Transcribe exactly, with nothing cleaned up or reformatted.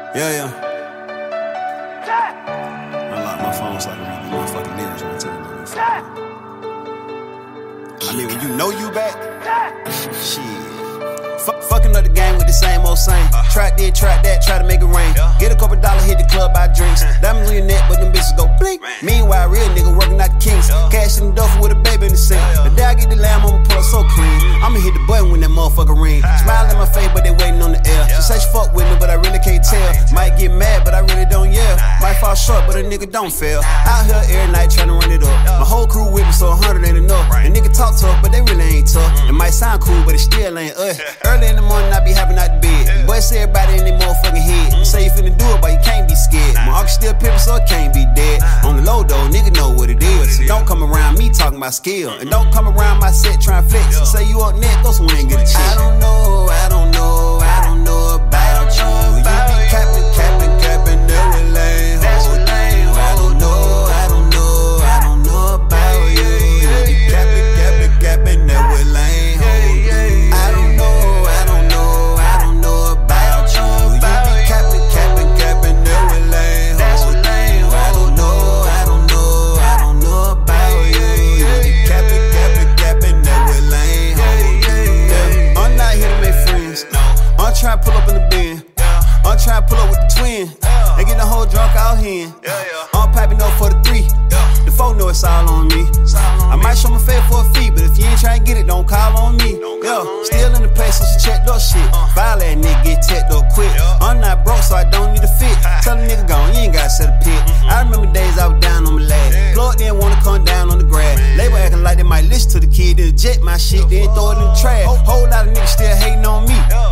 Yeah, yeah. I lock my phone so I can read the motherfucking lyrics when I turn on this. I mean, when you know you back, shit. Fuck, fucking up the game with the same old same. Track this, track that, try to make it rain. Get a couple dollars, hit the club, buy drinks. Diamonds on your neck, but them bitches go blink. Meanwhile, real nigga working out the kinks. Cash in the duffel with a baby in the sink. The day I get the lamb, I'ma pull up so clean. I'ma hit the button when that motherfucker ring. Smile in my face, but they waiting on the air. She say she fuck with me, but I really can't tell. Might get mad, but I really don't yell. Might fall short, but a nigga don't fail. Out here every night trying to run it up. My whole crew with me, so a hundred ain't enough. The nigga talk tough, but they really ain't tough. It might sound cool, but it still ain't us. Early in the morning, I be hopping out the bed. Bust everybody in their motherfucking head. Say you finna do it, but you can't be scared. My uncle still pimpin', so it can't be dead. On the low though, nigga know what it is. So don't come around me talking about skill. And don't come around my set trying to flex. Say you up next, go somewhere and get a check. I don't know, I don't know, I don't know about you. You be capping, capping, capping, never lame. I don't know, I don't know, I don't know about you. You be capping, capping, capping, never lame. I don't know, I don't know, I don't know about you. You be capping, capping, capping, never lame. I don't know, I don't know, I don't know about you. You be capping, capping, capping, never lame. Yeah, I'm not here to make friends. I'm trying to pull up in the bin. I'm trying to pull up with the twin. They get the whole drunk out here. I'm piping up for the three. The four know it's all on me. I might show my face for a fee, but if you ain't trying to get it, don't call on me. Yo, still in the place, so she checked up shit. Violate nigga, get checked up quick. I'm not broke, so I don't need a fit. Tell a nigga gone, you ain't gotta set a pit. I remember days I was down on my leg. Plug didn't wanna come down on the grass. Label acting like they might listen to the kid. Then eject my shit, then throw it in the trash. Whole lot of niggas still hating on me.